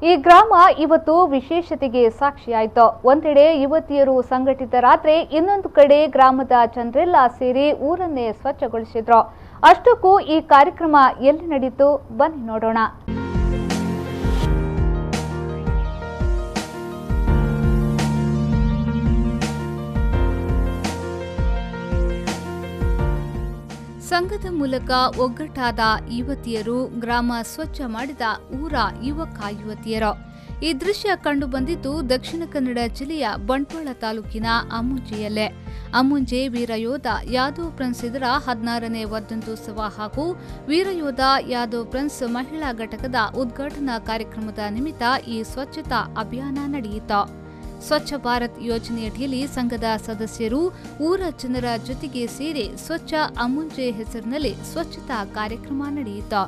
ಈ ಗ್ರಾಮ ಇವತ್ತು ವಿಶೇಷತೆಗೆ ಸಾಕ್ಷಿಯಾಯಿತು. ಒಂದೆಡೆ ಯುವತಿಯರು ಸಂಘಟಿತರಾದ್ರೆ ಇನ್ನೊಂದು ಕಡೆ ಗ್ರಾಮದ ಜನರೆಲ್ಲ ಸೇರಿ ಊರನ್ನೇ ಸ್ವಚ್ಛಗೊಳಿಸಿದ್ರು. ಅಷ್ಟಕ್ಕೂ ಈ ಕಾರ್ಯಕ್ರಮ ಎಲ್ಲಿ ನಡೆಯಿತು ಬನ್ನಿ ನೋಡೋಣ. ಸಂಘದ ಮೂಲಕ ಒಗ್ಗಟ್ಟಾದ ಯುವತಿಯರು ಗ್ರಾಮ ಸ್ವಚ್ಛ ಮಾಡಿದ ಊರ ಯುವಕ ಯುವತಿಯರು. ಈ ದೃಶ್ಯ ಕಂಡು ಬಂದಿದ್ದು ದಕ್ಷಿಣ ಕನ್ನಡ ಜಿಲ್ಲೆಯ ಬಂಟ್ವಾಳ ತಾಲೂಕಿನ ಅಮ್ಮುಂಜೆಯಲ್ಲೇ. ಅಮ್ಮುಂಜೆ ವೀರಯೋಧ ಯಾದವ್ ಪ್ರಿನ್ಸ್ ಇದರ 16ನೇ ವರ್ಧಂತ್ಯೋತ್ಸವ ಹಾಗೂ ವೀರಯೋಧ ಯಾದವ್ ಪ್ರಿನ್ಸ್ ಮಹಿಳಾ ಘಟಕದ ಉದ್ಘಾಟನಾ ಕಾರ್ಯಕ್ರಮದ ನಿಮಿತ್ತ ಈ ಸ್ವಚ್ಛತಾ ಅಭಿಯಾನ ನಡೆಯಿತು. ಸ್ವಚ್ಛ ಭಾರತ್ ಯೋಜನೆಯಡಿಯಲ್ಲಿ ಸಂಘದ ಸದಸ್ಯರು ಊರ ಜನರ ಜೊತೆಗೆ ಸೇರಿ ಸ್ವಚ್ಛ ಅಮ್ಮುಂಜೆ ಹೆಸರಿನಲ್ಲಿ ಸ್ವಚ್ಛತಾ ಕಾರ್ಯಕ್ರಮ ನಡೆಯಿತು.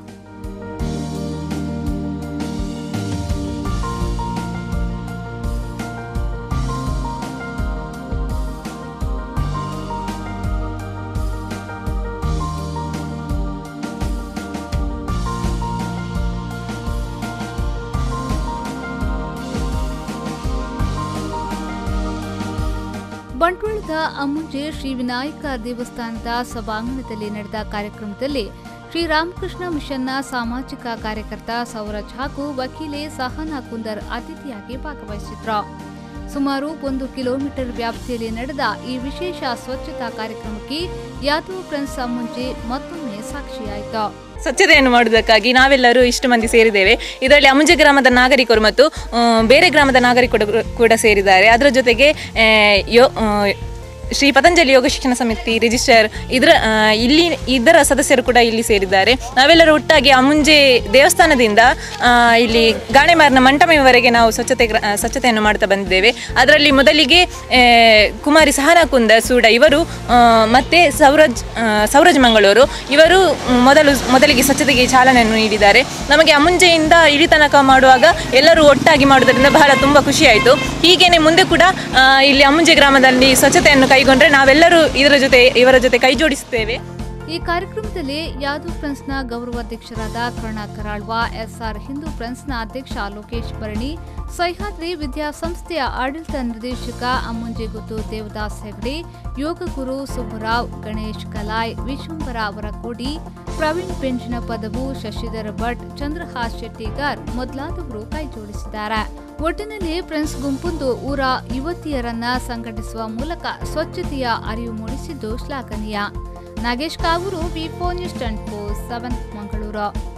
ಬಂಟ್ವಾಳದ ಅಮ್ಮುಂಜೆ ಶ್ರೀ ವಿನಾಯಕ ದೇವಸ್ಥಾನದ ಸಭಾಂಗಣದಲ್ಲಿ ನಡೆದ ಕಾರ್ಯಕ್ರಮದಲ್ಲಿ ಶ್ರೀರಾಮಕೃಷ್ಣ ಮಿಷನ್ನ ಸಾಮಾಜಿಕ ಕಾರ್ಯಕರ್ತ ಸೌರಜ್ ಹಾಗೂ ವಕೀಲೆ ಸಹನಾ ಕುಂದರ್ ಅತಿಥಿಯಾಗಿ ಭಾಗವಹಿಸಿದ್ರು. ಸುಮಾರು 1 ಕಿಲೋಮೀಟರ್ ವ್ಯಾಪ್ತಿಯಲ್ಲಿ ನಡೆದ ಈ ವಿಶೇಷ ಸ್ವಚ್ಛತಾ ಕಾರ್ಯಕ್ರಮಕ್ಕೆ ಯಾದವ್ ಪ್ರಿನ್ಸ್ ಅಮ್ಮುಂಜೆ ಮತ್ತೊಮ್ಮೆ ಸಾಕ್ಷಿಯಾಯಿತು. ಸ್ವಚ್ಛತೆಯನ್ನು ಮಾಡುವುದಕ್ಕಾಗಿ ನಾವೆಲ್ಲರೂ ಇಷ್ಟು ಮಂದಿ ಸೇರಿದ್ದೇವೆ. ಇದರಲ್ಲಿ ಅಮ್ಮುಂಜೆ ಗ್ರಾಮದ ನಾಗರಿಕರು ಮತ್ತು ಬೇರೆ ಗ್ರಾಮದ ನಾಗರಿಕರು ಕೂಡ ಸೇರಿದ್ದಾರೆ. ಅದರ ಜೊತೆಗೆ ಶ್ರೀ ಪತಂಜಲಿ ಯೋಗ ಶಿಕ್ಷಣ ಸಮಿತಿ ರಿಜಿಸ್ಟರ್ ಇದರ ಸದಸ್ಯರು ಕೂಡ ಇಲ್ಲಿ ಸೇರಿದ್ದಾರೆ. ನಾವೆಲ್ಲರೂ ಒಟ್ಟಾಗಿ ಅಮ್ಮುಂಜೆ ದೇವಸ್ಥಾನದಿಂದ ಇಲ್ಲಿ ಗಾಣೆಮಾರ್ನ ಮಂಟಪದವರೆಗೆ ನಾವು ಸ್ವಚ್ಛತೆಯನ್ನು ಮಾಡ್ತಾ ಬಂದಿದ್ದೇವೆ. ಅದರಲ್ಲಿ ಮೊದಲಿಗೆ ಕುಮಾರಿ ಸಹನಾ ಕುಂದರ್ ಸೂಡ ಇವರು ಮತ್ತು ಸೌರಜ್ ಮಂಗಳೂರು ಇವರು ಮೊದಲಿಗೆ ಸ್ವಚ್ಛತೆಗೆ ಚಾಲನೆಯನ್ನು ನೀಡಿದ್ದಾರೆ. ನಮಗೆ ಅಮ್ಮುಂಜೆಯಿಂದ ಇಲ್ಲಿ ತನಕ ಮಾಡುವಾಗ ಎಲ್ಲರೂ ಒಟ್ಟಾಗಿ ಮಾಡುವುದರಿಂದ ಬಹಳ ತುಂಬ ಖುಷಿಯಾಯಿತು. ಹೀಗೇನೆ ಮುಂದೆ ಕೂಡ ಇಲ್ಲಿ ಅಮ್ಮುಂಜೆ ಗ್ರಾಮದಲ್ಲಿ ಸ್ವಚ್ಛತೆಯನ್ನು ಕೈಗೊಂಡ್ರೆ ನಾವೆಲ್ಲರೂ ಇವರ ಜೊತೆ ಕೈ ಜೋಡಿಸುತ್ತೇವೆ. ಈ ಕಾರ್ಯಕ್ರಮದಲ್ಲಿ ಯಾದವ್ ಪ್ರಿನ್ಸ್ನ ಗೌರವಾಧ್ಯಕ್ಷರಾದ ಕರುಣಾಕರ್ ಆಳ್ವ, ಎಸ್ಆರ್ ಹಿಂದೂ ಪ್ರಿನ್ಸ್ನ ಅಧ್ಯಕ್ಷ ಲೋಕೇಶ್ ಭರಣಿ, ಸಹ್ಯಾದ್ರಿ ವಿದ್ಯಾಸಂಸ್ಥೆಯ ಆಡಳಿತ ನಿರ್ದೇಶಕ ಅಮ್ಮುಂಜೆ ಗುತ್ತು ದೇವದಾಸ್ ಹೆಗ್ಡೆ, ಯೋಗ ಗುರು ಸುಬ್ಬರಾವ್, ಗಣೇಶ್ ಕಲಾಯ್, ವಿಶ್ವಂಬರ ಅವರಕೋಡಿ, ಪ್ರವೀಣ್ ಪೆಂಚಿನ ಪದವು, ಶಶಿಧರ್ ಭಟ್, ಚಂದ್ರಹಾಸ್ ಶೆಟ್ಟಿಗಾರ್ ಮೊದಲಾದವರು ಕೈಜೋಡಿಸಿದ್ದಾರೆ. ಒಟ್ಟಿನಲ್ಲಿ ಪ್ರಿನ್ಸ್ ಗುಂಪೊಂದು ಊರ ಯುವತಿಯರನ್ನ ಸಂಘಟಿಸುವ ಮೂಲಕ ಸ್ವಚ್ಛತೆಯ ಅರಿವು ಮೂಡಿಸಿದ್ದು ಶ್ಲಾಘನೀಯ. ನಾಗೇಶ್ ಕಾವೂರು, ವಿ4 ನ್ಯೂಸ್ 24/7 ಮಂಗಳೂರು.